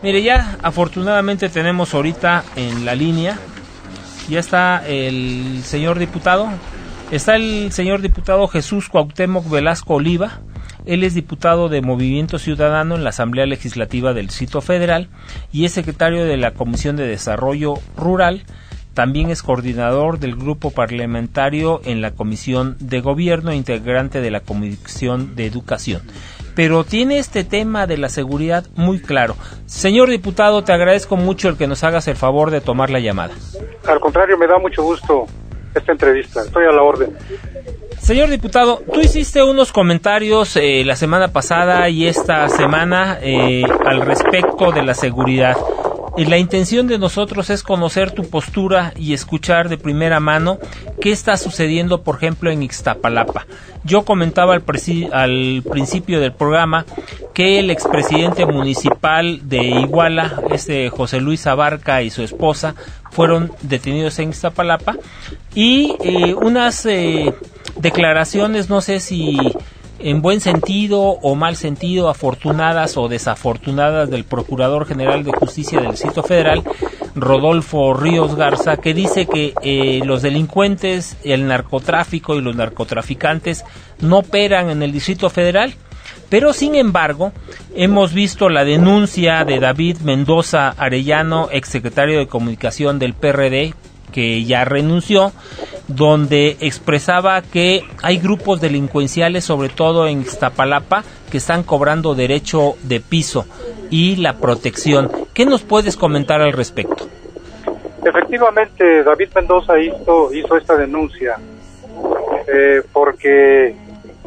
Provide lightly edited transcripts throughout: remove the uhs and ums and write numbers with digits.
Mire, ya afortunadamente tenemos ahorita en la línea, ya está el señor diputado, Jesús Cuauhtémoc Velasco Oliva. Él es diputado de Movimiento Ciudadano en la Asamblea Legislativa del Distrito Federal y es secretario de la Comisión de Desarrollo Rural. También es coordinador del grupo parlamentario en la Comisión de Gobierno e integrante de la Comisión de Educación. Pero tiene este tema de la seguridad muy claro. Señor diputado, te agradezco mucho el que nos hagas el favor de tomar la llamada. Al contrario, me da mucho gusto esta entrevista. Estoy a la orden. Señor diputado, tú hiciste unos comentarios la semana pasada y esta semana al respecto de la seguridad. La intención de nosotros es conocer tu postura y escuchar de primera mano qué está sucediendo, por ejemplo, en Ixtapalapa. Yo comentaba al principio del programa que el expresidente municipal de Iguala, José Luis Abarca, y su esposa fueron detenidos en Ixtapalapa y unas declaraciones, no sé si en buen sentido o mal sentido, afortunadas o desafortunadas, del Procurador General de Justicia del Distrito Federal, Rodolfo Ríos Garza, que dice que los delincuentes, el narcotráfico y los narcotraficantes no operan en el Distrito Federal. Pero, sin embargo, hemos visto la denuncia de David Mendoza Arellano, exsecretario de Comunicación del PRD, que ya renunció, donde expresaba que hay grupos delincuenciales, sobre todo en Ixtapalapa, que están cobrando derecho de piso y la protección. ¿Qué nos puedes comentar al respecto? Efectivamente, David Mendoza hizo esta denuncia porque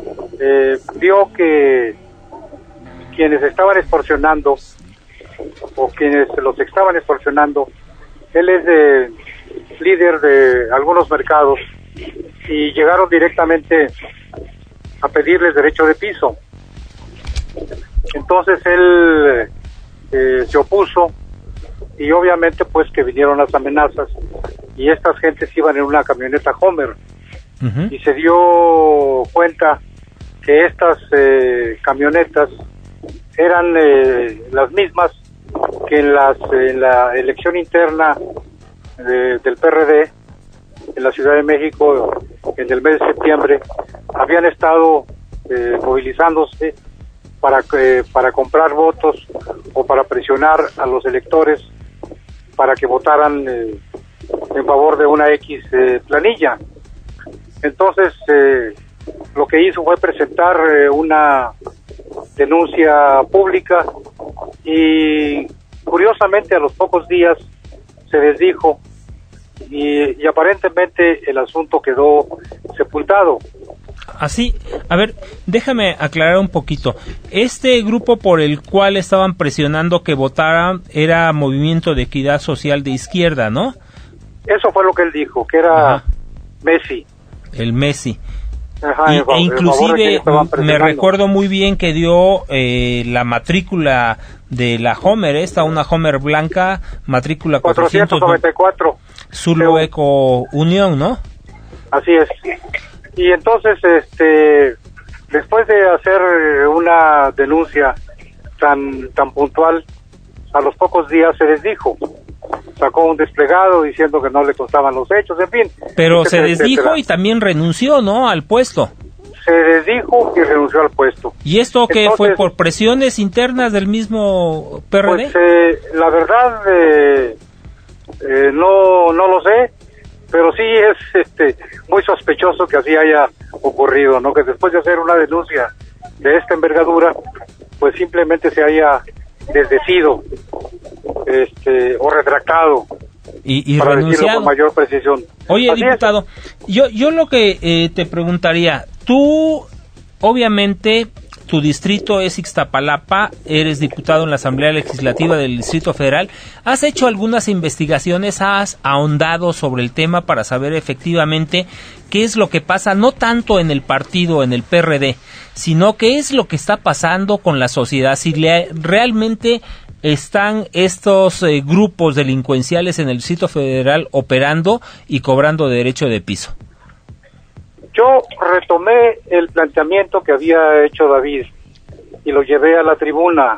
vio que quienes estaban extorsionando o quienes los estaban extorsionando, él es líder de algunos mercados y llegaron directamente a pedirles derecho de piso. Entonces él se opuso y obviamente pues que vinieron las amenazas y estas gentes iban en una camioneta Homer. Uh-huh. Y se dio cuenta que estas camionetas eran las mismas que en la elección interna del PRD en la Ciudad de México en el mes de septiembre habían estado movilizándose para comprar votos o para presionar a los electores para que votaran en favor de una X planilla. Entonces lo que hizo fue presentar una denuncia pública y curiosamente a los pocos días se desdijo y aparentemente el asunto quedó sepultado. Así, a ver, déjame aclarar un poquito. Este grupo por el cual estaban presionando que votaran era Movimiento de Equidad Social de Izquierda, ¿no? Eso fue lo que él dijo, que era Ajá. Messi. El Messi. Ajá, inclusive me recuerdo muy bien que dio la matrícula de la Homer, una Homer blanca, matrícula 494. Zulu Eco Unión, ¿no? Así es. Y entonces, después de hacer una denuncia tan puntual, a los pocos días se desdijo. Sacó un desplegado diciendo que no le constaban los hechos, en fin. Pero se desdijo y también renunció, ¿no?, al puesto. Se desdijo y renunció al puesto. ¿Y esto qué fue, por presiones internas del mismo PRD? Pues la verdad no lo sé, pero sí es muy sospechoso que así haya ocurrido, ¿no? Que después de hacer una denuncia de esta envergadura, pues simplemente se haya desdecido o retractado y para renunciado. decirlo con mayor precisión. Oye, así diputado, yo lo que te preguntaría, tú obviamente tu distrito es Ixtapalapa, eres diputado en la Asamblea Legislativa del Distrito Federal, ¿has hecho algunas investigaciones, has ahondado sobre el tema para saber efectivamente qué es lo que pasa, no tanto en el partido, en el PRD, sino qué es lo que está pasando con la sociedad, si realmente están estos grupos delincuenciales en el Distrito Federal operando y cobrando derecho de piso? Yo retomé el planteamiento que había hecho David y lo llevé a la tribuna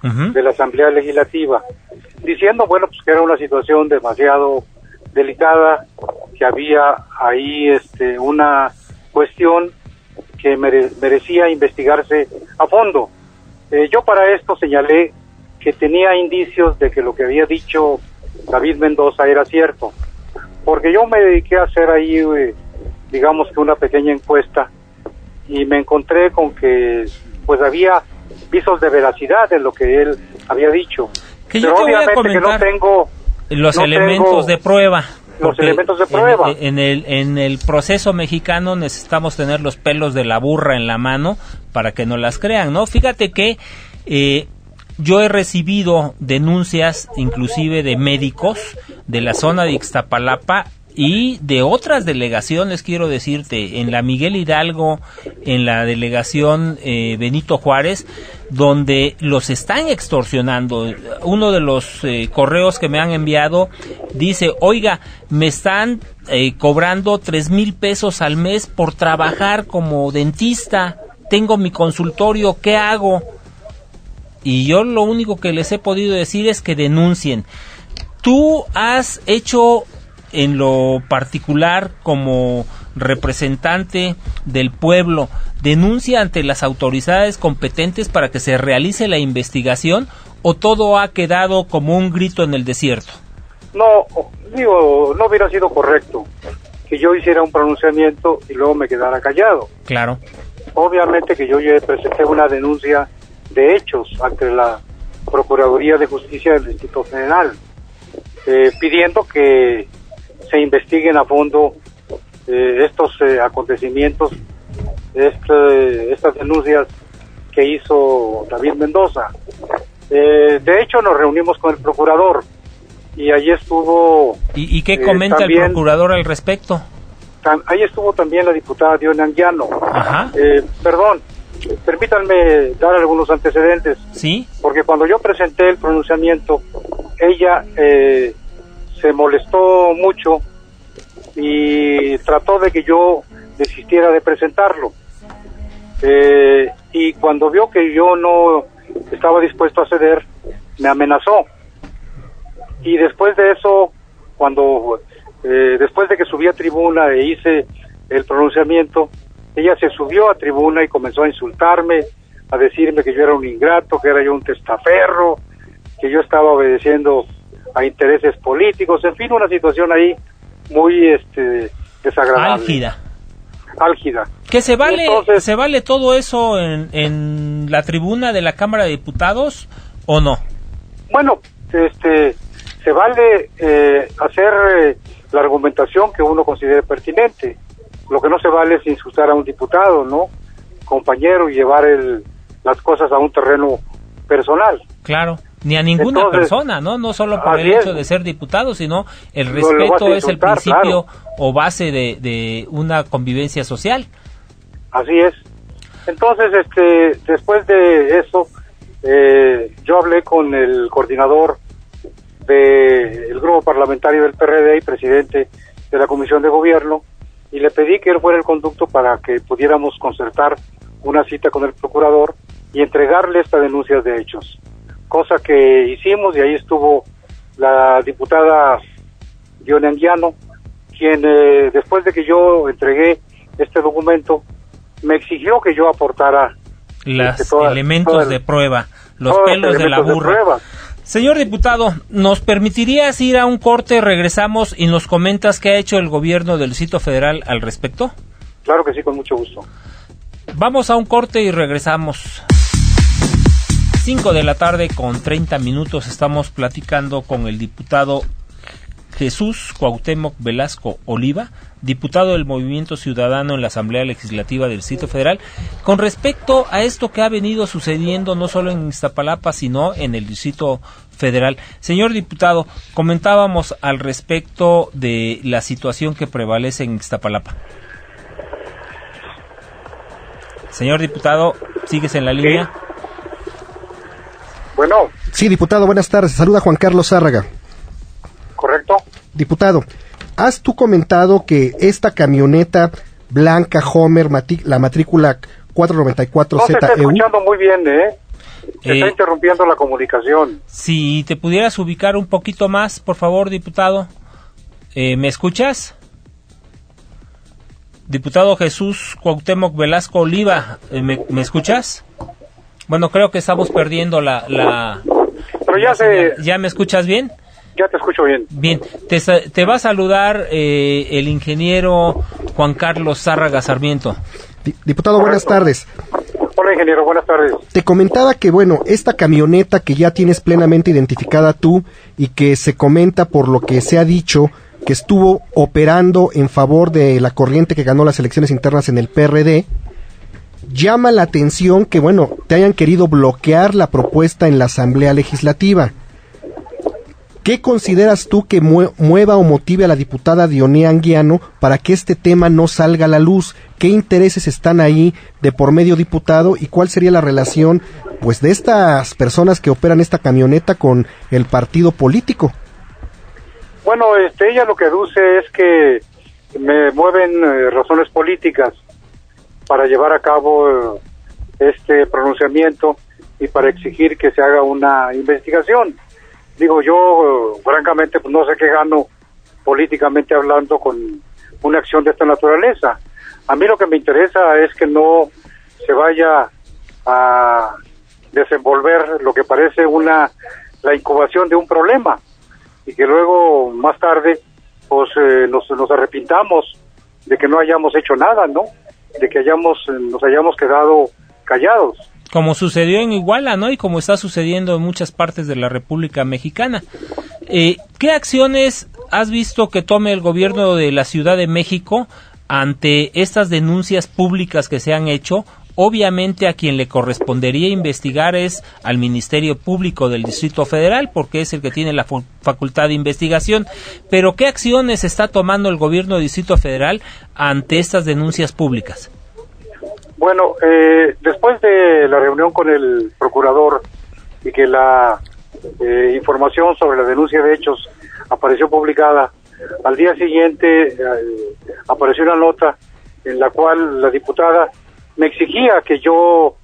de la Asamblea Legislativa, diciendo, bueno, pues que era una situación demasiado delicada, que había ahí una cuestión que merecía investigarse a fondo. Yo para esto señalé que tenía indicios de que lo que había dicho David Mendoza era cierto, porque yo me dediqué a hacer ahí, digamos que una pequeña encuesta, y me encontré con que pues había visos de veracidad en lo que él había dicho. Que yo te voy a comentar que no tengo los elementos de prueba. Los elementos de prueba. En el proceso mexicano necesitamos tener los pelos de la burra en la mano para que no las crean, ¿no? Fíjate que yo he recibido denuncias inclusive de médicos de la zona de Ixtapalapa y de otras delegaciones, quiero decirte, en la Miguel Hidalgo, en la delegación Benito Juárez, donde los están extorsionando. Uno de los correos que me han enviado dice, oiga, me están cobrando 3,000 pesos al mes por trabajar como dentista, tengo mi consultorio, ¿qué hago? Y yo lo único que les he podido decir es que denuncien. Tú has hecho en lo particular como representante del pueblo, denuncia ante las autoridades competentes para que se realice la investigación, o todo ha quedado como un grito en el desierto. No hubiera sido correcto que yo hiciera un pronunciamiento y luego me quedara callado. Claro. Obviamente que yo presenté una denuncia de hechos ante la Procuraduría de Justicia del Distrito Federal, pidiendo que se investiguen a fondo estos acontecimientos, estas denuncias que hizo David Mendoza. De hecho, nos reunimos con el procurador y allí estuvo... ¿Y qué comenta también el procurador al respecto? Ahí estuvo también la diputada Diona Anguiano. Ajá. Permítanme dar algunos antecedentes. Sí. Porque cuando yo presenté el pronunciamiento, ella se molestó mucho y trató de que yo desistiera de presentarlo. Y cuando vio que yo no estaba dispuesto a ceder, me amenazó. Y después de eso, después de que subí a tribuna e hice el pronunciamiento, ella se subió a tribuna y comenzó a insultarme, a decirme que yo era un ingrato, que era yo un testaferro, que yo estaba obedeciendo a intereses políticos, en fin, una situación ahí muy desagradable. Álgida. ¿Que se vale todo eso en la tribuna de la Cámara de Diputados o no? Bueno, se vale hacer la argumentación que uno considere pertinente. Lo que no se vale es insultar a un diputado, ¿no? Compañero, y llevar las cosas a un terreno personal. Claro, ni a ninguna persona, ¿no? No solo por el hecho de ser diputado, sino el respeto es el principio, claro, o base de una convivencia social. Así es. Entonces, después de eso, yo hablé con el coordinador del grupo parlamentario del PRD y presidente de la Comisión de Gobierno, y le pedí que él fuera el conducto para que pudiéramos concertar una cita con el procurador y entregarle esta denuncia de hechos, cosa que hicimos, y ahí estuvo la diputada Diona Anguiano, quien después de que yo entregué este documento, me exigió que yo aportara elementos de prueba, los pelos de la burra. Señor diputado, ¿nos permitirías ir a un corte? Regresamos y nos comentas qué ha hecho el gobierno del Distrito Federal al respecto. Claro que sí, con mucho gusto. Vamos a un corte y regresamos. 5:30 p.m, estamos platicando con el diputado Jesús Cuauhtémoc Velasco Oliva, diputado del Movimiento Ciudadano en la Asamblea Legislativa del Distrito Federal, con respecto a esto que ha venido sucediendo no solo en Iztapalapa, sino en el Distrito Federal. Señor diputado, comentábamos al respecto de la situación que prevalece en Iztapalapa. Señor diputado, ¿sigues en la línea? Bueno. Sí, diputado, buenas tardes. Saluda Juan Carlos Zárraga. Correcto. Diputado, has tú comentado que esta camioneta blanca Homer, la matrícula 494ZEU... No se está escuchando muy bien, Se está interrumpiendo la comunicación. Si te pudieras ubicar un poquito más, por favor, diputado. ¿Me escuchas? Diputado Jesús Cuauhtémoc Velasco Oliva, ¿me escuchas? Bueno, creo que estamos perdiendo Pero ¿Ya me escuchas bien? Ya te escucho bien. Bien, te va a saludar el ingeniero Juan Carlos Zárraga Sarmiento. Diputado, buenas tardes. Hola, ingeniero, buenas tardes. Te comentaba que, bueno, esta camioneta que ya tienes plenamente identificada tú y que se comenta por lo que se ha dicho que estuvo operando en favor de la corriente que ganó las elecciones internas en el PRD, llama la atención que, bueno, te hayan querido bloquear la propuesta en la Asamblea Legislativa. ¿Qué consideras tú que mueva o motive a la diputada Dionea Anguiano para que este tema no salga a la luz? ¿Qué intereses están ahí de por medio, diputado? ¿Y cuál sería la relación, pues, de estas personas que operan esta camioneta con el partido político? Bueno, ella lo que aduce es que me mueven razones políticas para llevar a cabo este pronunciamiento y para exigir que se haga una investigación. Digo, yo francamente pues no sé qué gano políticamente hablando con una acción de esta naturaleza. A mí lo que me interesa es que no se vaya a desenvolver lo que parece la incubación de un problema y que luego más tarde pues nos arrepintamos de que no hayamos hecho nada, ¿no? De que nos hayamos quedado callados. Como sucedió en Iguala, ¿no? Y como está sucediendo en muchas partes de la República Mexicana. ¿Qué acciones has visto que tome el gobierno de la Ciudad de México ante estas denuncias públicas que se han hecho? Obviamente a quien le correspondería investigar es al Ministerio Público del Distrito Federal, porque es el que tiene la facultad de investigación. Pero ¿qué acciones está tomando el gobierno del Distrito Federal ante estas denuncias públicas? Bueno, después de la reunión con el procurador y que la información sobre la denuncia de hechos apareció publicada, al día siguiente apareció una nota en la cual la diputada me exigía que yo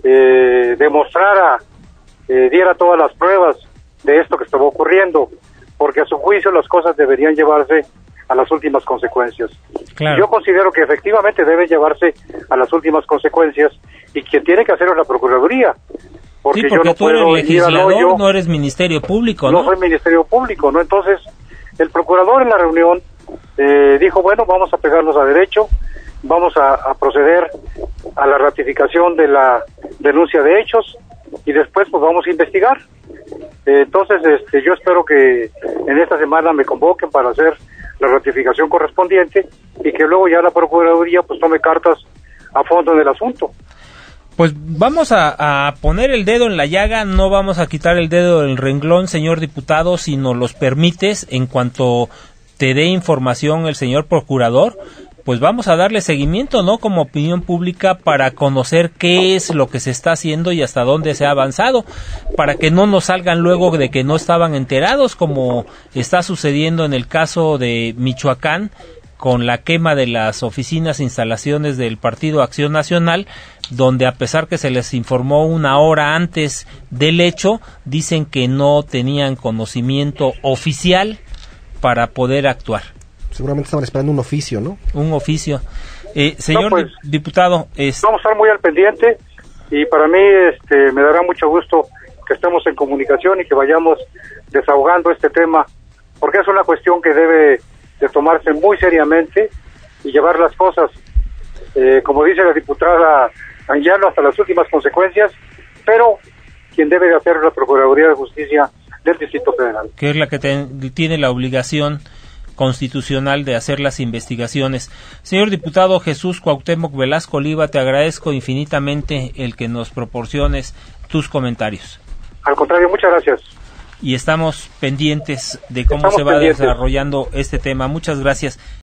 demostrara, diera todas las pruebas de esto que estaba ocurriendo, porque a su juicio las cosas deberían llevarse a las últimas consecuencias. Claro. Yo considero que efectivamente debe llevarse a las últimas consecuencias y quien tiene que hacerlo es la Procuraduría. Porque yo no tú eres legislador, no eres Ministerio Público, ¿no? No soy Ministerio Público, ¿no? Entonces, el procurador en la reunión dijo, bueno, vamos a pegarnos a derecho, vamos a proceder a la ratificación de la denuncia de hechos y después pues vamos a investigar. Entonces, yo espero que en esta semana me convoquen para hacer la ratificación correspondiente y que luego ya la Procuraduría pues tome cartas a fondo en el asunto. Pues vamos a poner el dedo en la llaga, no vamos a quitar el dedo del renglón, señor diputado, si nos los permites, en cuanto te dé información el señor procurador, pues vamos a darle seguimiento, ¿no? Como opinión pública para conocer qué es lo que se está haciendo y hasta dónde se ha avanzado, para que no nos salgan luego de que no estaban enterados, como está sucediendo en el caso de Michoacán, con la quema de las oficinas e instalaciones del Partido Acción Nacional, donde a pesar que se les informó una hora antes del hecho, dicen que no tenían conocimiento oficial para poder actuar. Seguramente estaban esperando un oficio, ¿no? Un oficio. Señor diputado... Vamos a estar muy al pendiente y para mí me dará mucho gusto que estemos en comunicación y que vayamos desahogando este tema, porque es una cuestión que debe de tomarse muy seriamente y llevar las cosas, como dice la diputada Anguiano, hasta las últimas consecuencias, pero quien debe de hacer la Procuraduría de Justicia del Distrito Federal. Que es la que tiene la obligación constitucional de hacer las investigaciones. Señor diputado Jesús Cuauhtémoc Velasco Oliva, te agradezco infinitamente el que nos proporciones tus comentarios. Al contrario, muchas gracias. Y estamos pendientes de cómo se va desarrollando este tema. Muchas gracias.